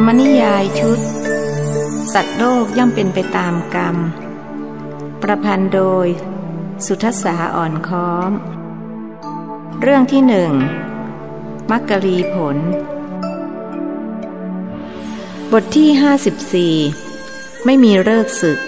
รมนิยายชุดสัตว์โลกย่อมเป็นไปตามกรรมประพันธ์โดยสุทัสสาอ่อนค้อมเรื่องที่1มักกลีผลบทที่54ไม่มีฤกษ์ศึก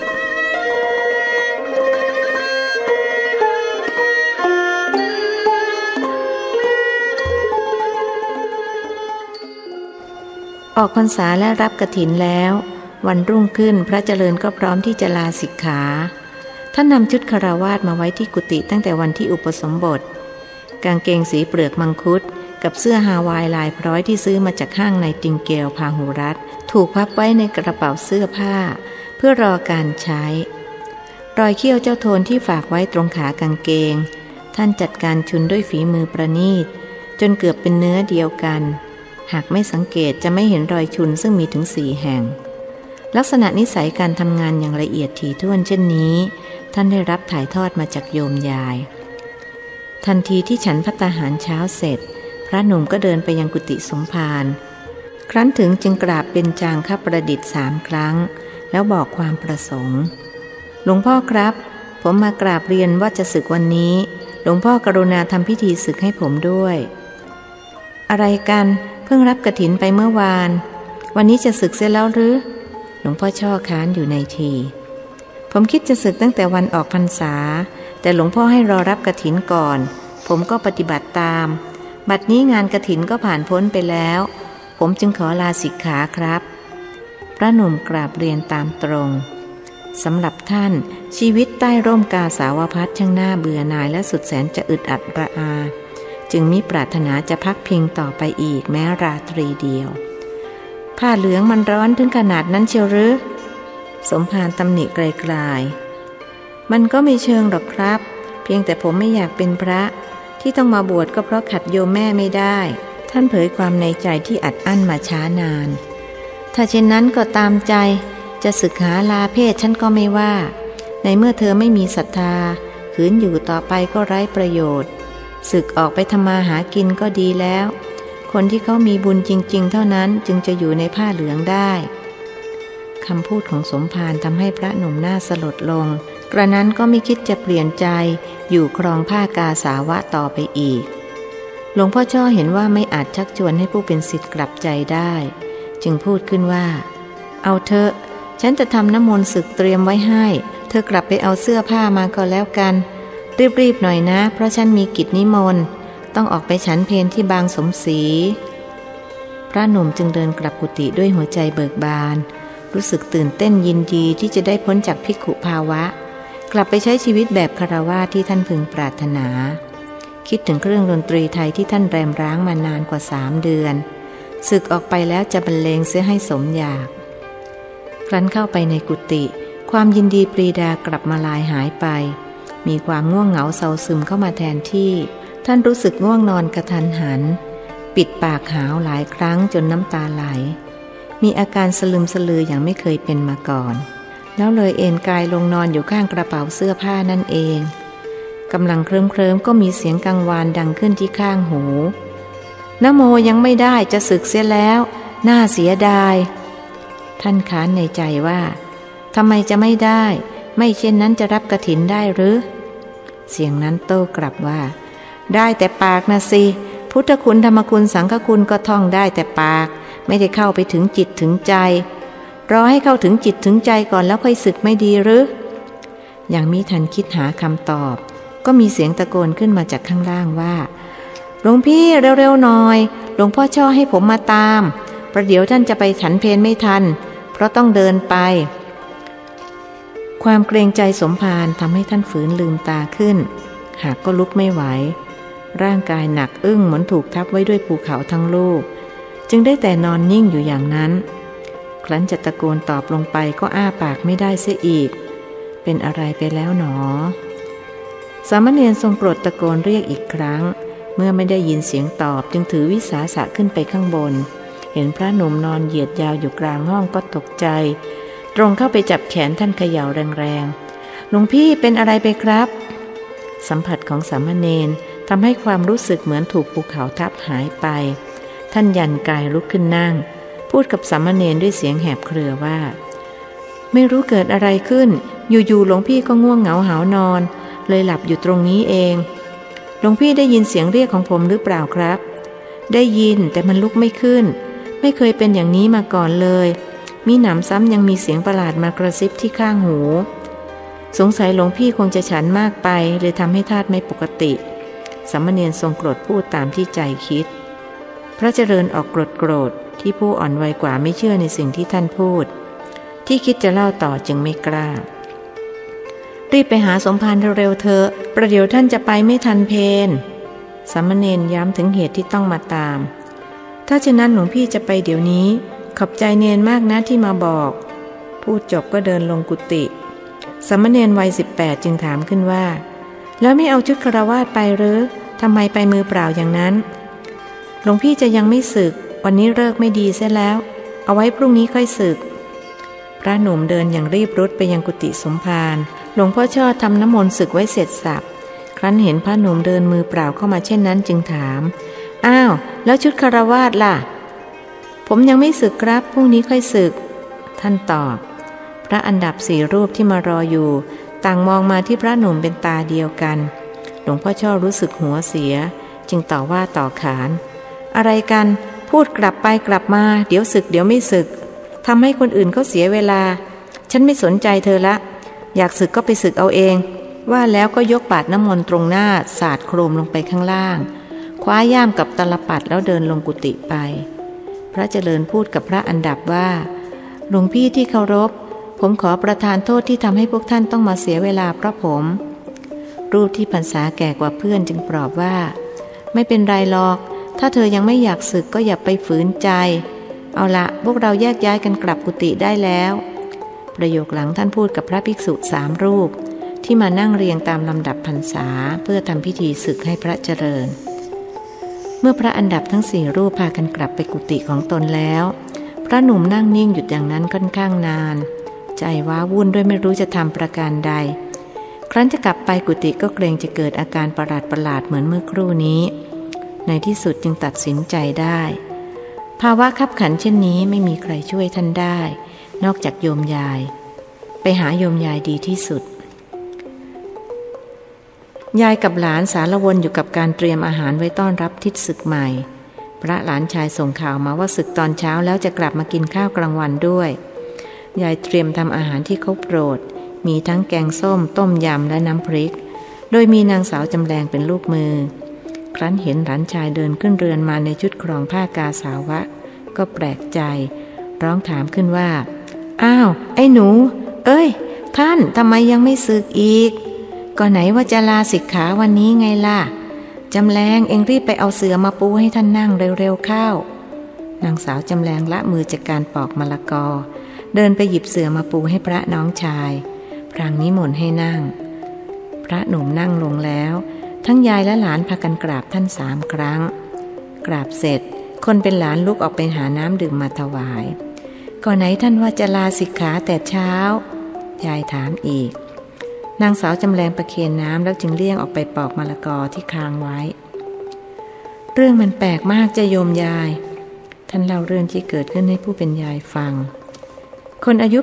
ออกพรรษาและรับกฐินแล้ววันรุ่งขึ้นพระเจริญก็พร้อมที่จะลาสิกขาท่านนำชุดคฤหัสถ์มาไว้ที่กุฏิตั้งแต่วันที่อุปสมบทกางเกงสีเปลือกมังคุดกับเสื้อฮาวายลายพร้อยที่ซื้อมาจากห้างในติงเกลพาหุรัตน์ถูกพับไว้ในกระเป๋าเสื้อผ้าเพื่อรอการใช้รอยเขี้ยวเจ้าโทนที่ฝากไว้ตรงขากางเกงท่านจัดการชุนด้วยฝีมือประณีตจนเกือบเป็นเนื้อเดียวกันหากไม่สังเกตจะไม่เห็นรอยชุนซึ่งมีถึง4 แห่งลักษณะนิสัยการทำงานอย่างละเอียดถี่ถ้วนเช่นนี้ท่านได้รับถ่ายทอดมาจากโยมยายทันทีที่ฉันภัตตาหารเช้าเสร็จพระหนุ่มก็เดินไปยังกุฏิสมภารครั้นถึงจึงกราบเป็นจางคประดิษฐ์3 ครั้งแล้วบอกความประสงค์หลวงพ่อครับผมมากราบเรียนว่าจะศึกวันนี้หลวงพ่อกรุณาทำพิธีศึกให้ผมด้วยอะไรกันเพิ่งรับกฐินไปเมื่อวานวันนี้จะศึกเสียแล้วหรือหลวงพ่อช่อค้านอยู่ในทีผมคิดจะศึกตั้งแต่วันออกพรรษาแต่หลวงพ่อให้รอรับกฐินก่อนผมก็ปฏิบัติตามบัดนี้งานกฐินก็ผ่านพ้นไปแล้วผมจึงขอลาสิกขาครับพระหนุ่มกราบเรียนตามตรงสำหรับท่านชีวิตใต้ร่มกาสาวพัสช่างน่าเบื่อหน่ายและสุดแสนจะอึดอัดระอาจึงมิปรารถนาจะพักพิงต่อไปอีกแม้ราตรีเดียวผ้าเหลืองมันร้อนถึงขนาดนั้นเชียวหรือสมภารตำหนิไกลๆมันก็ไม่เชิงหรอกครับเพียงแต่ผมไม่อยากเป็นพระที่ต้องมาบวชก็เพราะขัดโยมแม่ไม่ได้ท่านเผยความในใจที่อัดอั้นมาช้านานถ้าเช่นนั้นก็ตามใจจะศึกหาลาเพศฉันก็ไม่ว่าในเมื่อเธอไม่มีศรัทธาขืนอยู่ต่อไปก็ไร้ประโยชน์ศึกออกไปทำมาหากินก็ดีแล้วคนที่เขามีบุญจริงๆเท่านั้นจึงจะอยู่ในผ้าเหลืองได้คำพูดของสมภารทำให้พระหนุ่มหน้าสลดลงกระนั้นก็ไม่คิดจะเปลี่ยนใจอยู่ครองผ้ากาสาวะต่อไปอีกหลวงพ่อช่อเห็นว่าไม่อาจชักชวนให้ผู้เป็นศิษย์กลับใจได้จึงพูดขึ้นว่าเอาเถอะฉันจะทำน้ำมนต์ศึกเตรียมไว้ให้เธอกลับไปเอาเสื้อผ้ามาก็แล้วกันรีบๆหน่อยนะเพราะฉันมีกิจนิมนต์ต้องออกไปฉันเพลที่บางสมศรีพระหนุ่มจึงเดินกลับกุฏิด้วยหัวใจเบิกบานรู้สึกตื่นเต้นยินดีที่จะได้พ้นจากภิกขุภาวะกลับไปใช้ชีวิตแบบคฤหัสถ์ที่ท่านพึงปรารถนาคิดถึงเครื่องดนตรีไทยที่ท่านแรมร้างมานานกว่า3 เดือนศึกออกไปแล้วจะบรรเลงเสียให้สมอยากครั้นเข้าไปในกุฏิความยินดีปรีดากลับมาลายหายไปมีความง่วงเหงาเซาซึมเข้ามาแทนที่ท่านรู้สึกง่วงนอนกระทันหันปิดปากหาวหลายครั้งจนน้ำตาไหลมีอาการสลึมสลืออย่างไม่เคยเป็นมาก่อนแล้วเลยเอนกายลงนอนอยู่ข้างกระเป๋าเสื้อผ้านั่นเองกำลังเคลิ้มก็มีเสียงกังวานดังขึ้นที่ข้างหูนะโมยังไม่ได้จะศึกเสียแล้วน่าเสียดายท่านค้านในใจว่าทำไมจะไม่ได้ไม่เช่นนั้นจะรับกฐินได้หรือเสียงนั้นโต้กลับว่าได้แต่ปากนะสิพุทธคุณธรรมคุณสังฆคุณก็ท่องได้แต่ปากไม่ได้เข้าไปถึงจิตถึงใจรอให้เข้าถึงจิตถึงใจก่อนแล้วค่อยศึกไม่ดีหรือยังมิทันคิดหาคำตอบก็มีเสียงตะโกนขึ้นมาจากข้างล่างว่าหลวงพี่เร็วๆหน่อยหลวงพ่อช่อให้ผมมาตามประเดี๋ยวท่านจะไปฉันเพลไม่ทันเพราะต้องเดินไปความเกรงใจสมภารทำให้ท่านฝืนลืมตาขึ้นหากก็ลุกไม่ไหวร่างกายหนักอึ้งเหมือนถูกทับไว้ด้วยภูเขาทั้งลูกจึงได้แต่นอนนิ่งอยู่อย่างนั้นครั้นจะตะโกนตอบลงไปก็อ้าปากไม่ได้เสียอีกเป็นอะไรไปแล้วหนอสามเณรทรงโปรดตะโกนเรียกอีกครั้งเมื่อไม่ได้ยินเสียงตอบจึงถือวิสาสะขึ้นไปข้างบนเห็นพระหนุ่มนอนเหยียดยาวอยู่กลางห้องก็ตกใจตรงเข้าไปจับแขนท่านเขย่าแรงๆหลวงพี่เป็นอะไรไปครับสัมผัสของสามเณรทำให้ความรู้สึกเหมือนถูกภูเขาทับหายไปท่านยันกายลุกขึ้นนั่งพูดกับสามเณรด้วยเสียงแหบเครือว่าไม่รู้เกิดอะไรขึ้นอยู่ๆหลวงพี่ก็ง่วงเหงาหาวนอนเลยหลับอยู่ตรงนี้เองหลวงพี่ได้ยินเสียงเรียกของผมหรือเปล่าครับได้ยินแต่มันลุกไม่ขึ้นไม่เคยเป็นอย่างนี้มาก่อนเลยมีหนำซ้ำยังมีเสียงประหลาดมากระซิบที่ข้างหูสงสัยหลวงพี่คงจะฉันมากไปเลยทำให้ธาตุไม่ปกติสามเณรทรงโกรธพูดตามที่ใจคิดพระเจริญออกโกรธที่ผู้อ่อนวัยกว่าไม่เชื่อในสิ่งที่ท่านพูดที่คิดจะเล่าต่อจึงไม่กล้ารีบไปหาสมภารเร็วๆเถอะประเดี๋ยวท่านจะไปไม่ทันเพลสามเณรย้ำถึงเหตุที่ต้องมาตามถ้าเช่นนั้นหลวงพี่จะไปเดี๋ยวนี้ขอบใจเนนมากนะที่มาบอกพูดจบก็เดินลงกุฏิสามเณรวัย18จึงถามขึ้นว่าแล้วไม่เอาชุดฆราวาสไปหรือทำไมไปมือเปล่าอย่างนั้นหลวงพี่จะยังไม่สึกวันนี้ฤกษ์ไม่ดีเสียแล้วเอาไว้พรุ่งนี้ค่อยสึกพระหนุ่มเดินอย่างรีบรุดไปยังกุฏิสมภารหลวงพ่อชอดทำน้ำมนต์สึกไว้เสร็จสับครั้นเห็นพระหนุ่มเดินมือเปล่าเข้ามาเช่นนั้นจึงถามอ้าวแล้วชุดฆราวาสล่ะผมยังไม่สึกครับพรุ่งนี้ค่อยสึกท่านตอบพระอันดับ4รูปที่มารออยู่ต่างมองมาที่พระหนุ่มเป็นตาเดียวกันหลวงพ่อชอบรู้สึกหัวเสียจึงต่อว่าต่อขานอะไรกันพูดกลับไปกลับมาเดี๋ยวสึกเดี๋ยวไม่สึกทำให้คนอื่นเขาเสียเวลาฉันไม่สนใจเธอละอยากสึกก็ไปสึกเอาเองว่าแล้วก็ยกบาตรน้ำมนต์ตรงหน้าสาดโครมลงไปข้างล่างคว้าย่ามกับตลปัดแล้วเดินลงกุฏิไปพระเจริญพูดกับพระอันดับว่าหลวงพี่ที่เคารพผมขอประทานโทษที่ทำให้พวกท่านต้องมาเสียเวลาเพราะผมรูปที่พรรษาแก่กว่าเพื่อนจึงปลอบว่าไม่เป็นไรหรอกถ้าเธอยังไม่อยากสึกก็อย่าไปฝืนใจเอาละพวกเราแยกย้ายกันกลับกุฏิได้แล้วประโยคหลังท่านพูดกับพระภิกษุ3รูปที่มานั่งเรียงตามลำดับพรรษาเพื่อทำพิธีสึกให้พระเจริญเมื่อพระอันดับทั้ง4รูปพากันกลับไปกุฏิของตนแล้วพระหนุ่มนั่งนิ่งหยุดอย่างนั้นค่อนข้างนานใจว้าวุ่นด้วยไม่รู้จะทำประการใดครั้นจะกลับไปกุฏิก็เกรงจะเกิดอาการประหลาดเหมือนเมื่อครู่นี้ในที่สุดจึงตัดสินใจได้ภาวะคับขันเช่นนี้ไม่มีใครช่วยท่านได้นอกจากโยมยายไปหาโยมยายดีที่สุดยายกับหลานสารวนอยู่กับการเตรียมอาหารไว้ต้อนรับทิศศึกใหม่พระหลานชายส่งข่าวมาว่าศึกตอนเช้าแล้วจะกลับมากินข้าวกลางวันด้วยยายเตรียมทำอาหารที่เขาโปรดมีทั้งแกงส้มต้มยำและน้ำพริกโดยมีนางสาวจำแรงเป็นลูกมือครั้นเห็นหลานชายเดินขึ้นเรือนมาในชุดครองผ้ากาสาวะก็แปลกใจร้องถามขึ้นว่าอ้าวไอ้หนูเอ้ยท่านทำไมยังไม่สึกอีกก็ไหนว่าจะลาสิกขาวันนี้ไงล่ะจำแรงเอ็งรีบไปเอาเสื่อมาปูให้ท่านนั่งเร็วๆเข้านางสาวจำแรงละมือจากการปอกมะละกอเดินไปหยิบเสื่อมาปูให้พระน้องชายพรางนิมนต์ให้นั่งพระหนุ่มนั่งลงแล้วทั้งยายและหลานพากันกราบท่าน3 ครั้งกราบเสร็จคนเป็นหลานลุกออกไปหาน้ำดื่มมาถวายก่อนไหนท่านว่าจะลาสิกขาแต่เช้ายายถามอีกนางสาวจำแรงประเคนน้ำแล้วจึงเลี่ยงออกไปปอกมะละกอที่ค้างไว้เรื่องมันแปลกมากจะโยมยายท่านเล่าเรื่องที่เกิดขึ้นให้ผู้เป็นยายฟังคนอายุ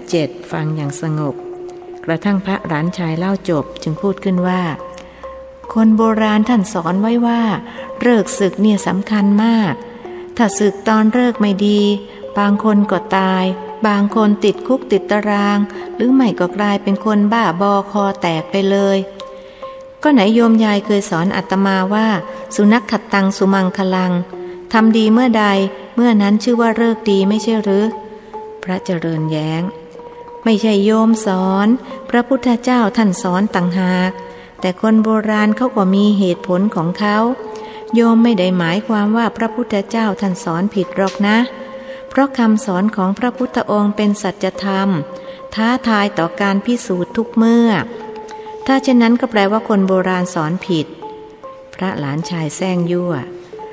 87ฟังอย่างสงบกระทั่งพระหลานชายเล่าจบจึงพูดขึ้นว่าคนโบราณท่านสอนไว้ว่าฤกษ์ศึกเนี่ยสำคัญมากถ้าศึกตอนฤกษ์ไม่ดีบางคนก็ตายบางคนติดคุกติดตารางหรือไม่ก็กลายเป็นคนบ้าบอคอแตกไปเลยก็ไหนโยมยายเคยสอนอาตมาว่าสุนัขขัดตังสุมังคลังทำดีเมื่อใดเมื่อนั้นชื่อว่าฤกษ์ดีไม่ใช่หรือพระเจริญแย้งไม่ใช่โยมสอนพระพุทธเจ้าท่านสอนต่างหากแต่คนโบราณเขาก็มีเหตุผลของเขาโยมไม่ได้หมายความว่าพระพุทธเจ้าท่านสอนผิดหรอกนะเพราะคำสอนของพระพุทธองค์เป็นสัจธรรมท้าทายต่อการพิสูจน์ทุกเมื่อถ้าเช่นนั้นก็แปลว่าคนโบราณสอนผิดพระหลานชายแซงยั่ว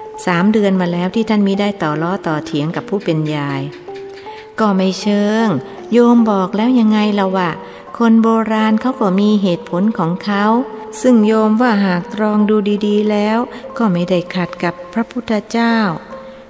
3 เดือนมาแล้วที่ท่านมิได้ต่อล้อต่อเถียงกับผู้เป็นยายก็ไม่เชิงโยมบอกแล้วยังไงล่ะว่าคนโบราณเขาก็มีเหตุผลของเขาซึ่งโยมว่าหากตรองดูดีๆแล้วก็ไม่ได้ขัดกับพระพุทธเจ้า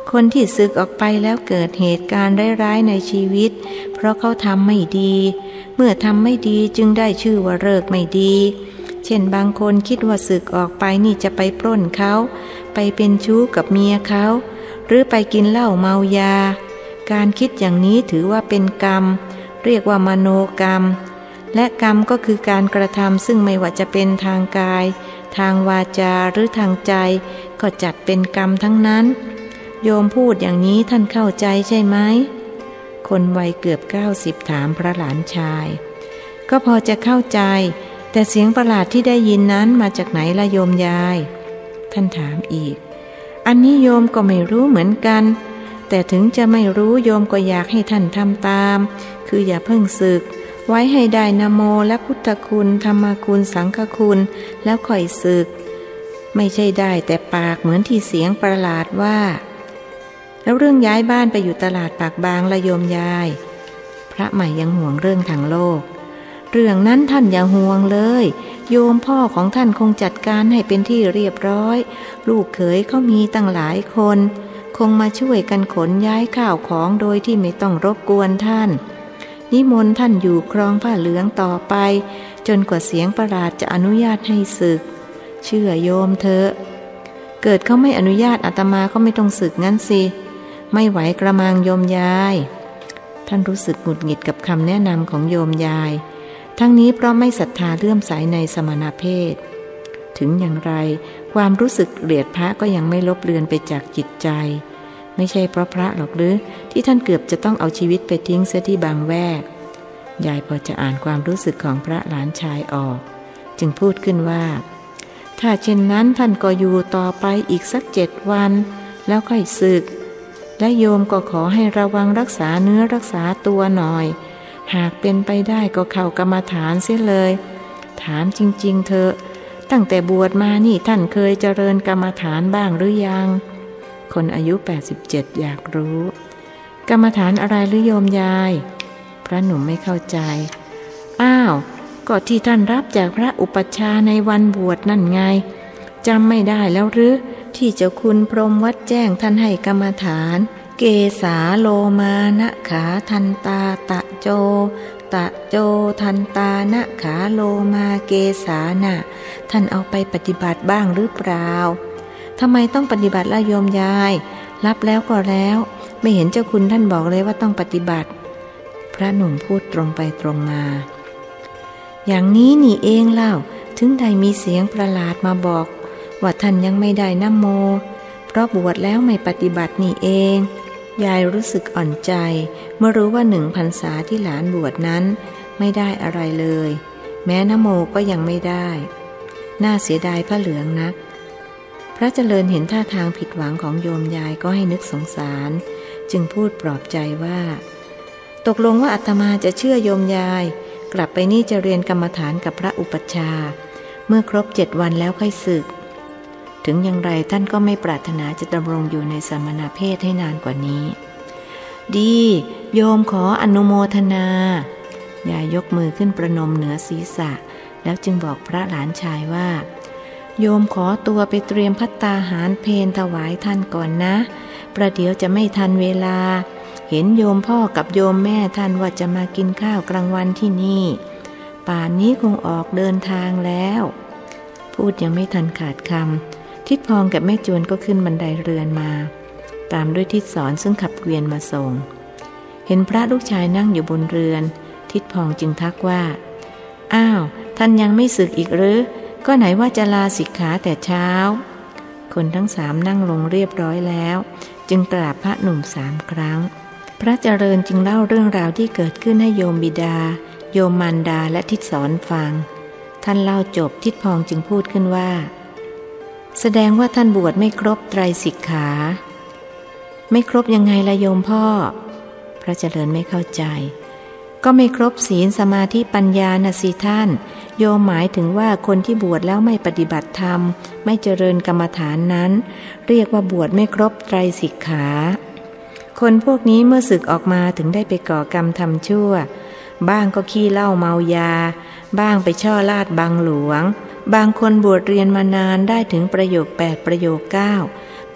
คนที่สึกออกไปแล้วเกิดเหตุการณ์ร้ายๆในชีวิตเพราะเขาทำไม่ดีเมื่อทำไม่ดีจึงได้ชื่อว่าเลิกไม่ดีเช่นบางคนคิดว่าสึกออกไปนี่จะไปปล้นเขาไปเป็นชู้กับเมียเขาหรือไปกินเหล้าเมายาการคิดอย่างนี้ถือว่าเป็นกรรมเรียกว่ามโนกรรมและกรรมก็คือการกระทำซึ่งไม่ว่าจะเป็นทางกายทางวาจาหรือทางใจก็จัดเป็นกรรมทั้งนั้นโยมพูดอย่างนี้ท่านเข้าใจใช่ไหมคนวัยเกือบ90ถามพระหลานชายก็พอจะเข้าใจแต่เสียงประหลาดที่ได้ยินนั้นมาจากไหนล่ะโยมยายท่านถามอีกอันนี้โยมก็ไม่รู้เหมือนกันแต่ถึงจะไม่รู้โยมก็อยากให้ท่านทำตามคืออย่าเพิ่งสึกไว้ให้ได้นะโมและพุทธคุณธรรมคุณสังฆคุณแล้วค่อยสึกไม่ใช่ได้แต่ปากเหมือนที่เสียงประหลาดว่าแล้วเรื่องย้ายบ้านไปอยู่ตลาดปากบางละโยมยายพระใหม่ยังห่วงเรื่องทางโลกเรื่องนั้นท่านอย่าห่วงเลยโยมพ่อของท่านคงจัดการให้เป็นที่เรียบร้อยลูกเขยเขามีตั้งหลายคนคงมาช่วยกันขนย้ายข้าวของโดยที่ไม่ต้องรบกวนท่านนิมนต์ท่านอยู่ครองผ้าเหลืองต่อไปจนกว่าเสียงประหลาดจะอนุญาตให้สึกเชื่อโยมเถอะเกิดเขาไม่อนุญาตอาตมาก็ไม่ต้องสึกงั้นสิไม่ไหวกระมังโยมยายท่านรู้สึกหงุดหงิดกับคำแนะนำของโยมยายทั้งนี้เพราะไม่ศรัทธาเลื่อมใสในสมณเพศถึงอย่างไรความรู้สึกเกลียดพระก็ยังไม่ลบเลือนไปจากจิตใจไม่ใช่เพราะพระหรอกหรือที่ท่านเกือบจะต้องเอาชีวิตไปทิ้งเสียที่บางแวกยายพอจะอ่านความรู้สึกของพระหลานชายออกจึงพูดขึ้นว่าถ้าเช่นนั้นท่านก็อยู่ต่อไปอีกสัก7 วันแล้วค่อยสึกและโยมก็ขอให้ระวังรักษาเนื้อรักษาตัวหน่อยหากเป็นไปได้ก็เข้ากรรมฐานเสียเลยถามจริงๆเถอะตั้งแต่บวชมานี่ท่านเคยเจริญกรรมฐานบ้างหรือยังคนอายุ87อยากรู้กรรมฐานอะไรหรือโยมยายพระหนุ่มไม่เข้าใจอ้าวก็ที่ท่านรับจากพระอุปัชฌาย์ในวันบวชนั่นไงจำไม่ได้แล้วหรือที่เจ้าคุณพรหมวัดแจ้งท่านให้กรรมฐานเกสาโลมานะขาทันตาตะโจทันตานะขาโลมาเกสานะท่านเอาไปปฏิบัติบ้างหรือเปล่าทำไมต้องปฏิบัติล่ะโยมยายรับแล้วก็แล้วไม่เห็นเจ้าคุณท่านบอกเลยว่าต้องปฏิบัติพระหนุ่มพูดตรงไปตรงมาอย่างนี้นี่เองเล่าถึงได้มีเสียงประหลาดมาบอกว่าท่านยังไม่ได้นะโมเพราะบวชแล้วไม่ปฏิบัตินี่เองยายรู้สึกอ่อนใจเมื่อรู้ว่า1 พรรษาที่หลานบวชนั้นไม่ได้อะไรเลยแม้นะโมก็ยังไม่ได้น่าเสียดายพระเหลืองนักพระเจริญเห็นท่าทางผิดหวังของโยมยายก็ให้นึกสงสารจึงพูดปลอบใจว่าตกลงว่าอาตมาจะเชื่อโยมยายกลับไปนี่จะเรียนกรรมฐานกับพระอุปัชฌาย์เมื่อครบ7 วันแล้วค่อยสึกถึงอย่างไรท่านก็ไม่ปรารถนาจะดำรงอยู่ในสมณเพศให้นานกว่านี้ดีโยมขออนุโมทนายายยกมือขึ้นประนมเหนือศีรษะแล้วจึงบอกพระหลานชายว่าโยมขอตัวไปเตรียมภัตตาหารเพลถวายท่านก่อนนะประเดี๋ยวจะไม่ทันเวลาเห็นโยมพ่อกับโยมแม่ท่านว่าจะมากินข้าวกลางวันที่นี่ป่านนี้คงออกเดินทางแล้วพูดยังไม่ทันขาดคำทิดพองกับแม่จวนก็ขึ้นบันไดเรือนมาตามด้วยทิดสอนซึ่งขับเกวียนมาส่งเห็นพระลูกชายนั่งอยู่บนเรือนทิดพองจึงทักว่าอ้าวท่านยังไม่สึกอีกหรือก็ไหนว่าจะลาสิกขาแต่เช้าคนทั้ง3นั่งลงเรียบร้อยแล้วจึงกราบพระหนุ่ม3 ครั้งพระเจริญจึงเล่าเรื่องราวที่เกิดขึ้นให้โยมบิดาโยมมารดาและทิดสอนฟังท่านเล่าจบทิดพองจึงพูดขึ้นว่าแสดงว่าท่านบวชไม่ครบไตรสิกขาไม่ครบยังไงล่ะโยมพ่อพระเจริญไม่เข้าใจก็ไม่ครบศีลสมาธิปัญญานะสิท่านโยมหมายถึงว่าคนที่บวชแล้วไม่ปฏิบัติธรรมไม่เจริญกรรมฐานนั้นเรียกว่าบวชไม่ครบไตรสิกขาคนพวกนี้เมื่อสึกออกมาถึงได้ไปก่อกรรมทำชั่วบ้างก็ขี้เหล้าเมายาบ้างไปช่อลาดบังหลวงบางคนบวชเรียนมานานได้ถึงประโยค8ประโยค9พ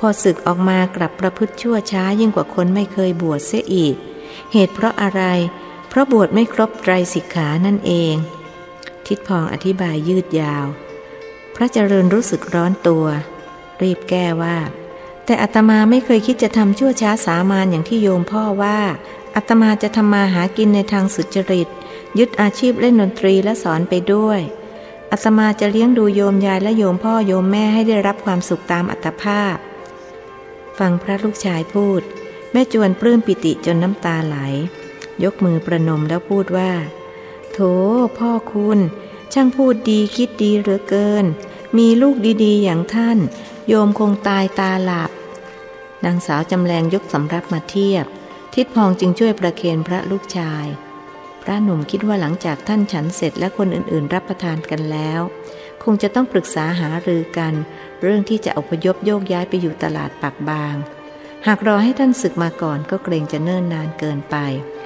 พอศึกออกมากลับประพฤติชั่วช้ายิ่งกว่าคนไม่เคยบวชเสียอีกเหตุเพราะอะไรเพราะบวชไม่ครบไตรสิกขานั่นเองทิดพองอธิบายยืดยาวพระเจริญรู้สึกร้อนตัวรีบแก้ว่าแต่อาตมาไม่เคยคิดจะทำชั่วช้าสามานอย่างที่โยมพ่อว่าอาตมาจะทำมาหากินในทางสุจริตยึดอาชีพเล่นดนตรีและสอนไปด้วยอาตมาจะเลี้ยงดูโยมยายและโยมพ่อโยมแม่ให้ได้รับความสุขตามอัตภาพฟังพระลูกชายพูดแม่จวนปลื้มปิติจนน้ำตาไหลยกมือประนมแล้วพูดว่าโถพ่อคุณช่างพูดดีคิดดีเหลือเกินมีลูกดีๆอย่างท่านโยมคงตายตาหลับนางสาวจำแรงยกสำรับมาเทียบทิดพองจึงช่วยประเคนพระลูกชายพระหนุ่มคิดว่าหลังจากท่านฉันเสร็จและคนอื่นๆรับประทานกันแล้วคงจะต้องปรึกษาหารือกันเรื่องที่จะอพยพโยกย้ายไปอยู่ตลาดปากบางหากรอให้ท่านศึกมาก่อนก็เกรงจะเนิ่นนานเกินไป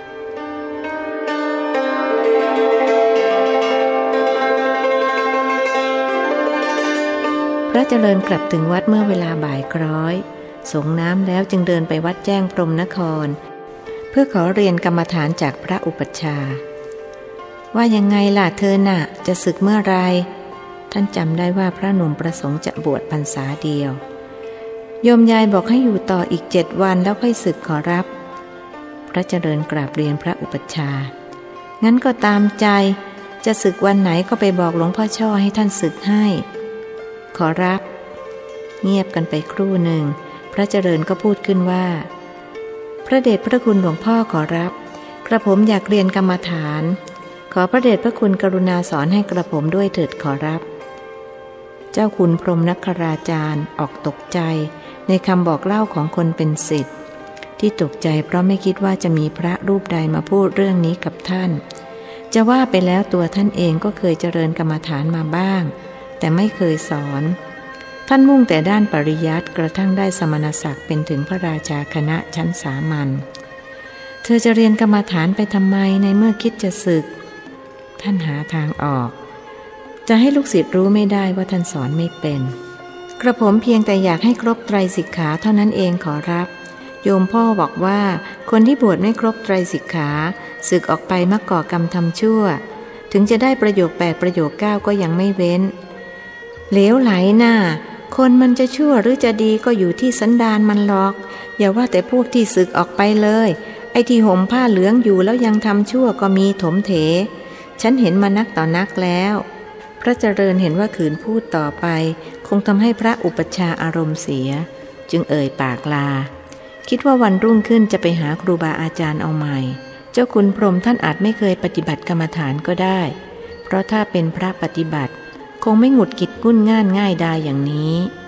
พระเจริญกลับถึงวัดเมื่อเวลาบ่ายคล้อยสงน้ำแล้วจึงเดินไปวัดแจ้งพรหมนครเพื่อขอเรียนกรรมฐานจากพระอุปัชฌาย์ว่ายังไงล่ะเธอน่ะจะศึกเมื่อไรท่านจำได้ว่าพระหนุ่มประสงค์จะบวชพรรษาเดียวโยมยายบอกให้อยู่ต่ออีก7 วันแล้วค่อยศึกขอรับพระเจริญกราบเรียนพระอุปัชฌาย์งั้นก็ตามใจจะศึกวันไหนก็ไปบอกหลวงพ่อช่อให้ท่านศึกให้ขอรับเงียบกันไปครู่หนึ่งพระเจริญก็พูดขึ้นว่าพระเดชพระคุณหลวงพ่อขอรับกระผมอยากเรียนกรรมฐานขอพระเดชพระคุณกรุณาสอนให้กระผมด้วยเถิดขอรับเจ้าคุณพรหมนัคราจารย์ออกตกใจในคำบอกเล่าของคนเป็นศิษย์ที่ตกใจเพราะไม่คิดว่าจะมีพระรูปใดมาพูดเรื่องนี้กับท่านจะว่าไปแล้วตัวท่านเองก็เคยเจริญกรรมฐานมาบ้างแต่ไม่เคยสอนท่านมุ่งแต่ด้านปริยัติกระทั่งได้สมณศักดิ์เป็นถึงพระราชาคณะชั้นสามัญเธอจะเรียนกรรมฐานไปทำไมในเมื่อคิดจะศึกท่านหาทางออกจะให้ลูกศิษย์รู้ไม่ได้ว่าท่านสอนไม่เป็นกระผมเพียงแต่อยากให้ครบไตรสิกขาเท่านั้นเองขอรับโยมพ่อบอกว่าคนที่บวชไม่ครบไตรสิกขาศึกออกไปมักก่อกรรมทำชั่วถึงจะได้ประโยค8ประโยค9ก็ยังไม่เว้นเหลวไหลน่ะคนมันจะชั่วหรือจะดีก็อยู่ที่สันดานมันหรอกอย่าว่าแต่พวกที่ศึกออกไปเลยไอ้ที่ห่มผ้าเหลืองอยู่แล้วยังทำชั่วก็มีถมเถฉันเห็นมานักต่อนักแล้วพระเจริญเห็นว่าขืนพูดต่อไปคงทำให้พระอุปัชฌาย์อารมณ์เสียจึงเอ่ยปากลาคิดว่าวันรุ่งขึ้นจะไปหาครูบาอาจารย์เอาใหม่เจ้าคุณพรหมท่านอาจไม่เคยปฏิบัติกรรมฐานก็ได้เพราะถ้าเป็นพระปฏิบัติคงไม่หงุดหงิดงุ่นง่านง่ายดายอย่างนี้